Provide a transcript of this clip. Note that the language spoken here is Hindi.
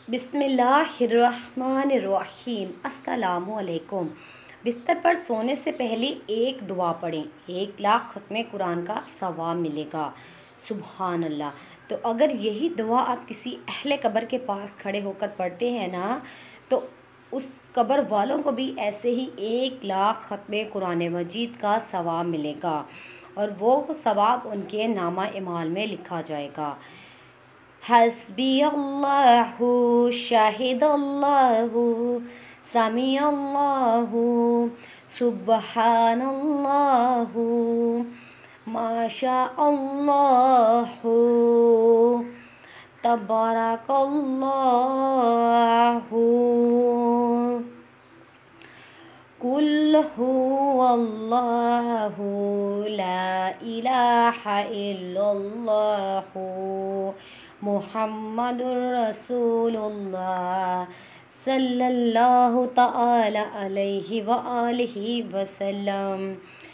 बिस्मिल्लाहिर्रहमानिर्रहीम। अस्सलामुअलैकुम। बिस्तर पर सोने से पहले एक दुआ पढ़ें, 1 लाख ख़त्म कुरान का सवाब मिलेगा। सुभान अल्लाह। तो अगर यही दुआ आप किसी अहले कब्र के पास खड़े होकर पढ़ते हैं ना, तो उस कब्र वालों को भी ऐसे ही 1 लाख ख़त्म कुरान मजीद का सवाब मिलेगा और वो सवाब उनके नामा इमाल में लिखा जाएगा। हस्बी अल्लाहु शाहिदल्लाहु समीअल्लाहु सुब्हानल्लाहु माशा अल्लाहु तबारकल्लाहु कुल हुवल्लाहु ला इलाहा इल्लल्लाहु मुहम्मदुर रसूलुल्लाह सल्लल्लाहु तआला अलैहि व आलिहि वसल्लम।